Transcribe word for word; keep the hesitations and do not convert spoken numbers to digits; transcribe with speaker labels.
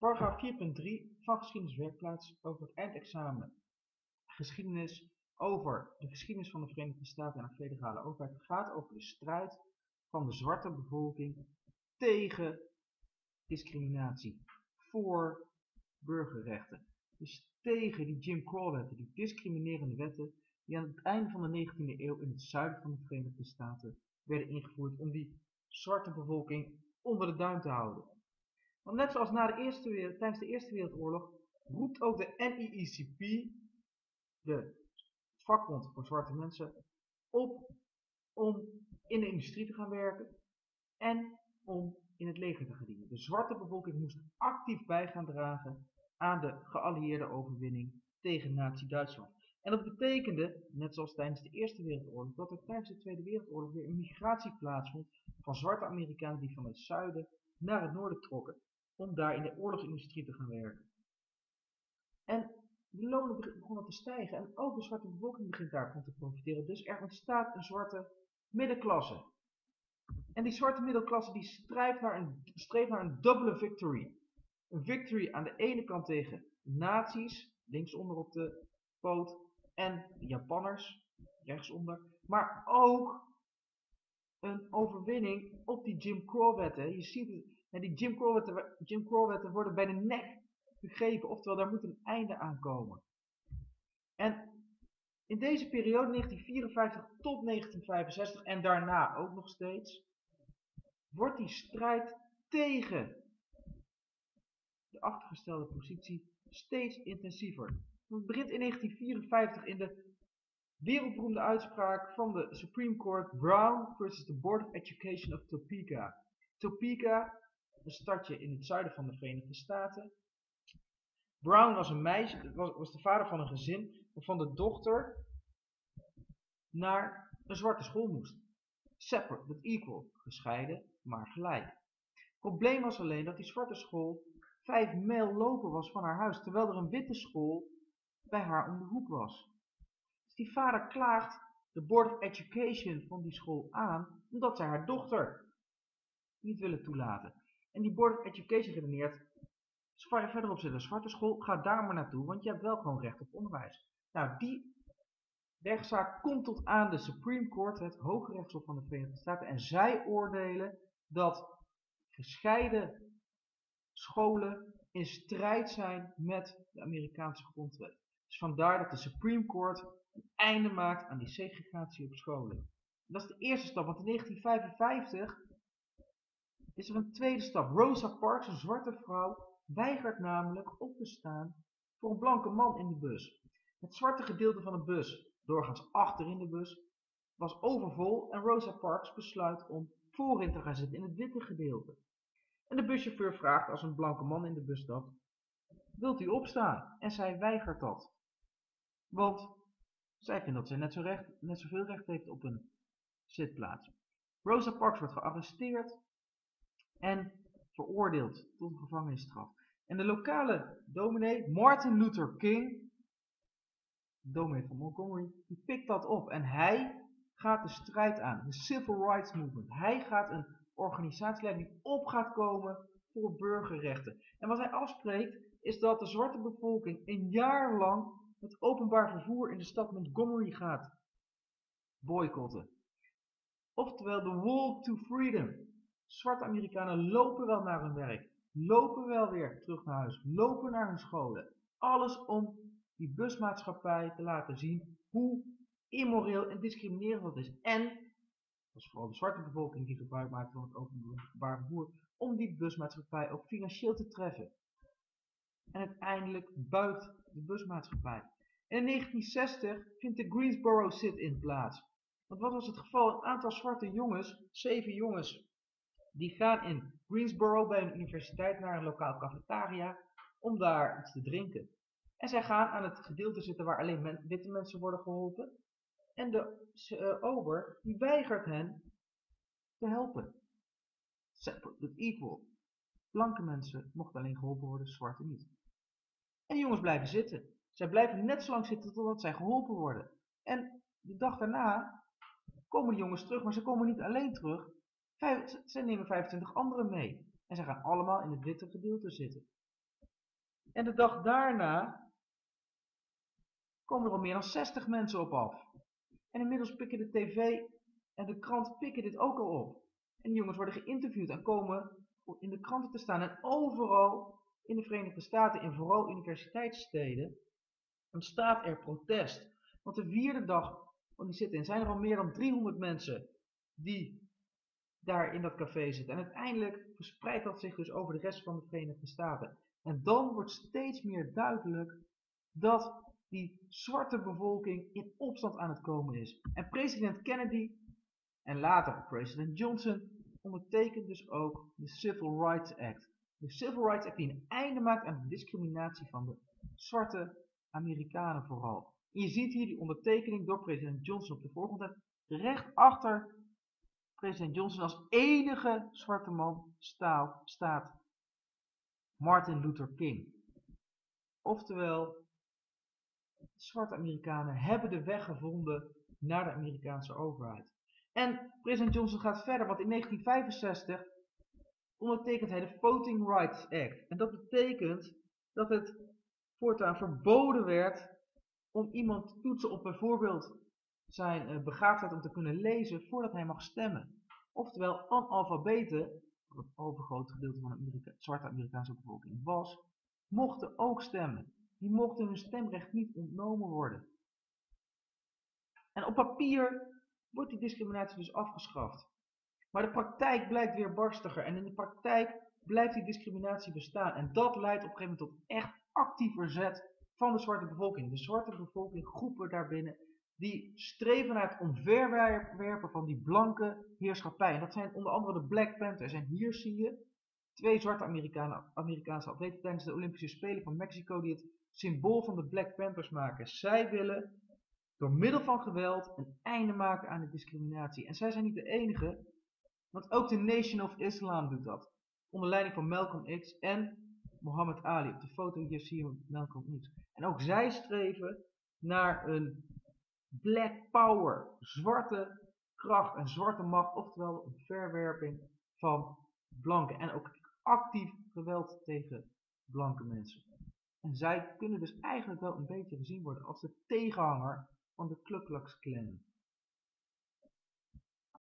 Speaker 1: Paragraaf vier punt drie van geschiedeniswerkplaats over het eindexamen geschiedenis over de geschiedenis van de Verenigde Staten en de federale overheid gaat over de strijd van de zwarte bevolking tegen discriminatie, voor burgerrechten. Dus tegen die Jim Crow wetten, die discriminerende wetten die aan het einde van de negentiende eeuw in het zuiden van de Verenigde Staten werden ingevoerd om die zwarte bevolking onder de duim te houden. Want net zoals na de eerste wereld, tijdens de Eerste Wereldoorlog roept ook de N double A C P, de vakbond voor zwarte mensen, op om in de industrie te gaan werken en om in het leger te gaan dienen. De zwarte bevolking moest actief bij gaan dragen aan de geallieerde overwinning tegen Nazi-Duitsland. En dat betekende, net zoals tijdens de Eerste Wereldoorlog, dat er tijdens de Tweede Wereldoorlog weer een migratie plaatsvond van zwarte Amerikanen die van het zuiden naar het noorden trokken, om daar in de oorlogsindustrie te gaan werken. En de lonen begonnen te stijgen en ook de zwarte bevolking begint daarvan te profiteren. Dus er ontstaat een zwarte middenklasse. En die zwarte middenklasse die strijft naar een, streeft naar een dubbele victory. Een victory aan de ene kant tegen nazi's, linksonder op de poot, en de Japanners, rechtsonder. Maar ook een overwinning op die Jim Crow wetten. Je ziet het, en die Jim Crow wetten, Jim Crow wetten worden bij de nek gegrepen, oftewel daar moet een einde aan komen. En in deze periode negentien vierenvijftig tot negentien vijfenzestig en daarna ook nog steeds, wordt die strijd tegen de achtergestelde positie steeds intensiever. Het begint in negentien vierenvijftig in de wereldberoemde uitspraak van de Supreme Court Brown versus the Board of Education of Topeka. Topeka, een stadje in het zuiden van de Verenigde Staten. Brown was een meisje, was, was de vader van een gezin waarvan de dochter naar een zwarte school moest. Separate but equal, gescheiden maar gelijk. Het probleem was alleen dat die zwarte school vijf mijl lopen was van haar huis, terwijl er een witte school bij haar om de hoek was. Dus die vader klaagt de Board of Education van die school aan, omdat zij haar dochter niet willen toelaten. En die Board of Education redeneert, waar je verderop zit, een zwarte school, ga daar maar naartoe, want je hebt wel gewoon recht op onderwijs. Nou, die rechtszaak komt tot aan de Supreme Court, het Hoge Rechtshof van de Verenigde Staten, en zij oordelen dat gescheiden scholen in strijd zijn met de Amerikaanse grondwet. Dus vandaar dat de Supreme Court een einde maakt aan die segregatie op scholen. En dat is de eerste stap, want in negentien vijfenvijftig is er een tweede stap. Rosa Parks, een zwarte vrouw, weigert namelijk op te staan voor een blanke man in de bus. Het zwarte gedeelte van de bus, doorgaans achter in de bus, was overvol en Rosa Parks besluit om voorin te gaan zitten in het witte gedeelte. En de buschauffeur vraagt als een blanke man in de bus stapt, wilt u opstaan? En zij weigert dat. Want zij vindt dat zij net, zo recht, net zoveel recht heeft op een zitplaats. Rosa Parks wordt gearresteerd en veroordeeld tot een gevangenisstraf. En de lokale dominee, Martin Luther King, dominee van Montgomery, die pikt dat op. En hij gaat de strijd aan, de Civil Rights Movement. Hij gaat een organisatie leiden die op gaat komen voor burgerrechten. En wat hij afspreekt is dat de zwarte bevolking een jaar lang het openbaar vervoer in de stad Montgomery gaat boycotten. Oftewel de Walk to Freedom. Zwarte Amerikanen lopen wel naar hun werk, lopen wel weer terug naar huis, lopen naar hun scholen. Alles om die busmaatschappij te laten zien hoe immoreel en discriminerend dat is. En, dat is vooral de zwarte bevolking die gebruik maakt van het openbaar vervoer, om die busmaatschappij ook financieel te treffen. En uiteindelijk buigt de busmaatschappij. En in negentien zestig vindt de Greensboro sit-in plaats. Want wat was het geval? Een aantal zwarte jongens, zeven jongens, die gaan in Greensboro bij een universiteit naar een lokaal cafetaria om daar iets te drinken. En zij gaan aan het gedeelte zitten waar alleen men, witte mensen worden geholpen. En de uh, ober die weigert hen te helpen. Separate but equal. Blanke mensen mochten alleen geholpen worden, zwarte niet. En de jongens blijven zitten. Zij blijven net zo lang zitten totdat zij geholpen worden. En de dag daarna komen de jongens terug, maar ze komen niet alleen terug. Vijf, ze nemen vijfentwintig anderen mee. En ze gaan allemaal in het witte gedeelte zitten. En de dag daarna komen er al meer dan zestig mensen op af. En inmiddels pikken de tv en de krant pikken dit ook al op. En die jongens worden geïnterviewd en komen in de kranten te staan. En overal in de Verenigde Staten, in vooral universiteitssteden, ontstaat er protest. Want de vierde dag van die zitting zijn er al meer dan driehonderd mensen die daar in dat café zitten. En uiteindelijk verspreidt dat zich dus over de rest van de Verenigde Staten. En dan wordt steeds meer duidelijk dat die zwarte bevolking in opstand aan het komen is. En president Kennedy en later president Johnson ondertekent dus ook de Civil Rights Act. De Civil Rights Act die een einde maakt aan de discriminatie van de zwarte Amerikanen vooral. En je ziet hier die ondertekening door president Johnson op de voorgrond. En recht achter president Johnson als enige zwarte man staat, staat Martin Luther King. Oftewel, zwarte Amerikanen hebben de weg gevonden naar de Amerikaanse overheid. En president Johnson gaat verder, want in negentien vijfenzestig ondertekent hij de Voting Rights Act. En dat betekent dat het voortaan verboden werd om iemand te toetsen op bijvoorbeeld zijn uh, begaafdheid om te kunnen lezen voordat hij mag stemmen. Oftewel, analfabeten, wat het overgrote gedeelte van de Amerika zwarte Amerikaanse bevolking was, mochten ook stemmen. Die mochten hun stemrecht niet ontnomen worden. En op papier wordt die discriminatie dus afgeschaft. Maar de praktijk blijkt weer barstiger. En in de praktijk blijft die discriminatie bestaan. En dat leidt op een gegeven moment tot echt actief verzet van de zwarte bevolking. De zwarte bevolking, groepen daarbinnen, die streven naar het omverwerpen van die blanke heerschappij. En dat zijn onder andere de Black Panthers. En hier zie je twee zwarte Amerikaanse atleten tijdens de Olympische Spelen van Mexico die het symbool van de Black Panthers maken. Zij willen door middel van geweld een einde maken aan de discriminatie. En zij zijn niet de enige, want ook de Nation of Islam doet dat. Onder leiding van Malcolm X en Muhammad Ali. Op de foto hier zie je Malcolm X. En ook zij streven naar een black power, zwarte kracht en zwarte macht. Oftewel een verwerping van blanken. En ook actief geweld tegen blanke mensen. En zij kunnen dus eigenlijk wel een beetje gezien worden als de tegenhanger van de Ku Klux Klan.